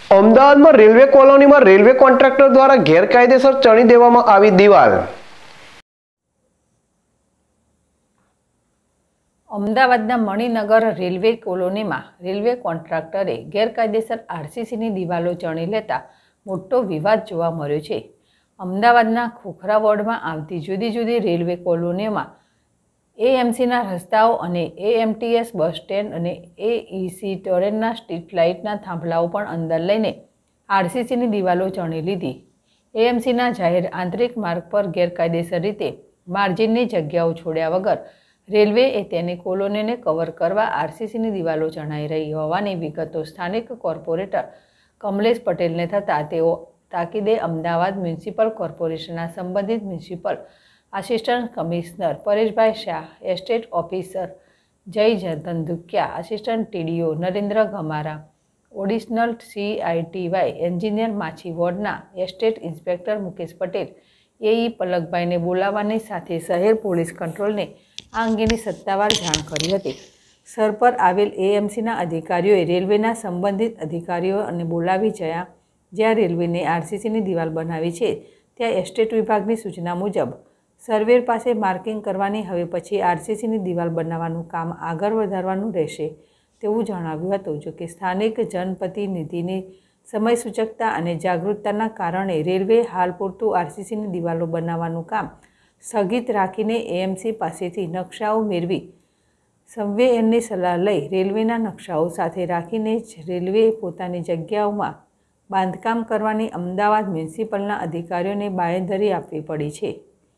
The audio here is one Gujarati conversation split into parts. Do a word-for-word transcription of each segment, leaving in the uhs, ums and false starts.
અમદાવાદમાં રેલવે કોલોનીમાં રેલવે કોન્ટ્રાક્ટર દ્વારા ગેરકાયદેસર ચણી દેવામાં આવી દીવાલ। અમદાવાદના મણિનગર રેલવે કોલોનીમાં રેલવે કોન્ટ્રાક્ટરે ગેરકાયદેસર આરસીસીની દિવાલો ચણી લેતા મોટો વિવાદ જોવા મળ્યો છે। અમદાવાદના ખોખરા વોર્ડમાં આવતી જુદી જુદી રેલવે કોલોનીઓમાં એએમસીના રસ્તાઓ અને એએમટીએસ બસ સ્ટેન્ડ અને એઈસી ટ્રેનના સ્ટ્રીટ લાઇટના થાંભલાઓ પણ અંદર લઈને આરસીસીની દિવાલો ચણી લીધી। એએમસીના જાહેર આંતરિક માર્ગ પર ગેરકાયદેસર રીતે માર્જિનની જગ્યાઓ છોડ્યા વગર રેલવેએ તેની કોલોનીને કવર કરવા આરસીસીની દિવાલો ચણાઈ રહી હોવાની વિગતો સ્થાનિક કોર્પોરેટર કમલેશ પટેલને થતાં તેઓ તાકીદે અમદાવાદ મ્યુનિસિપલ કોર્પોરેશનના સંબંધિત municipal assistant commissioner Pareshbhai Shah, estate officer Jay Dhandhukiya, assistant TDO Narendra Gamara, additional city engineer Machhi વોર્ડના estate inspector Mukesh Patel, AE પલકભાઈને બોલાવવાની સાથે શહેર પોલીસ કંટ્રોલને આ અંગેની સત્તાવાર જાણ કરી હતી। સ્થળ પર આવેલ એએમસીના અધિકારીઓએ રેલવેના સંબંધિત અધિકારીઓ અને બોલાવી જયા જ્યાં રેલવેને આરસીસીની દિવાલ બનાવી છે ત્યાં એસ્ટેટ વિભાગની સૂચના મુજબ સર્વેર પાસે માર્કિંગ કરવાની હવે પછી આરસીસીની દિવાલ બનાવવાનું કામ આગળ વધારવાનું રહેશે તેવું જણાવ્યું હતું। જો કે સ્થાનિક જનપ્રતિનિધિની સમય સૂચકતા અને જાગૃતતાના કારણે રેલવે હાલ પૂરતું આરસીસીની દિવાલો બનાવવાનું કામ સ્થગિત રાખીને એએમસી પાસેથી નકશાઓ મેળવી સંવેદનની સલાહ લઈ રેલવેના નકશાઓ સાથે રાખીને જ રેલવેએ પોતાની જગ્યાઓમાં બાંધકામ કરવાની અમદાવાદ મ્યુનિસિપલના અધિકારીઓને બાંયધરી આપવી પડી છે।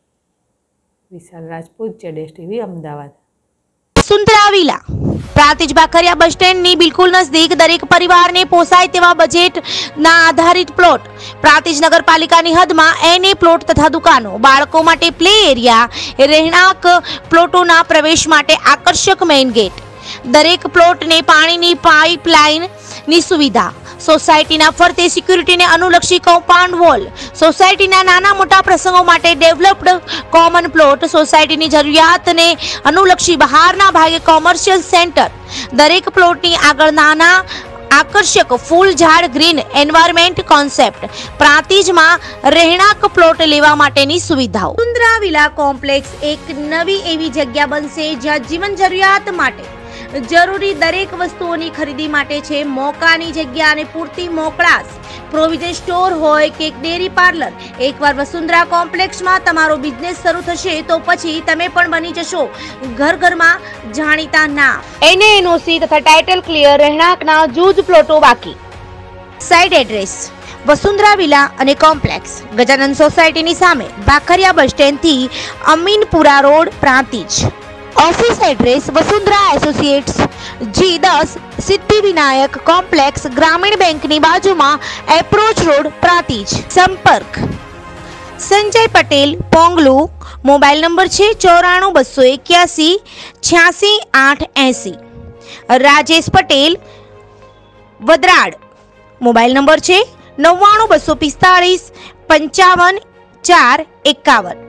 વિશાલ રાજપૂત, જેડેશ TV, Ahmedabad. Vasundhara Villa Prantij Bakhariya bus સ્ટેન્ડની બિલકુલ નજદીક દરેક પરિવારને પોસાય તેવા બજેટના આધારિત પ્લોટ, પ્રાંતિજ નગરપાલિકાની હદમાં એનએ પ્લોટ તથા દુકાનો, બાળકો માટે પ્લે એરિયા, રહેણાંક પ્લોટોના પ્રવેશ માટે આકર્ષક મેઇન ગેટ, દરેક પ્લોટને પાણીની પાઇપલાઇનની સુવિધા, સોસાયટીના ફરતે સિક્યુરિટીને અનુલક્ષી કમ્પાઉન્ડ વોલ, સોસાયટીના નાના મોટા પ્રસંગો માટે ડેવલપ્ડ કોમન પ્લોટ, સોસાયટીની જરૂરિયાતને અનુલક્ષી બહારના ભાગે કોમર્શિયલ સેન્ટર, દરેક પ્લોટની આગળ નાના આકર્ષક ફૂલ ઝાડ ગ્રીન એન્વાયરમેન્ટ કોન્સેપ્ટ, પ્રાંતિજમાં રહેણાંક પ્લોટ લેવા માટેની સુવિધાઓ। વસુંધરા વિલા કોમ્પ્લેક્સ એક નવી એવી જગ્યા બનશે જ્યાં જીવન જરૂરિયાત માટે જરૂરી દરેક વસ્તુઓની ખરીદી માટે છે મોકાની જગ્યા અને પૂરતી મોકળાશ, પ્રોવિઝન સ્ટોર હોય કે ડેરી પાર્લર। એકવાર વસુંધરા કોમ્પ્લેક્સમાં તમારો બિઝનેસ શરૂ થશે તો પછી તમે પણ બની જશો ઘર ઘરમાં જાણીતા નામ। એને એનઓસી તથા ટાઇટલ ક્લિયર રહેણાંકના જૂજ પ્લોટો બાકી। સાઇટ એડ્રેસ વસુંધરા વિલા અને કોમ્પ્લેક્સ, ગજાનંદ સોસાયટીની સામે, ભાખરિયા બસ સ્ટેન્ડથી Aminpura road, Prantij. Office address Vasundhara Associates G दस सिद्धि विनायक कॉम्प्लेक्स, ग्रामीण बैंक ની બાજુમાં, એપ્રોચ રોડ, પ્રાંતિજ। સંપર્ક સંજય પટેલ, પોંગલુ, મોબાઈલ નંબર છે ચોરાણું બસો એક્યાસી છ્યાસી આઠ એસી। રાજેશ પટેલ, વદરાડ, મોબાઈલ નંબર છે નવ્વાણું બસો પિસ્તાળીસ પંચાવન ચાર એકાવન।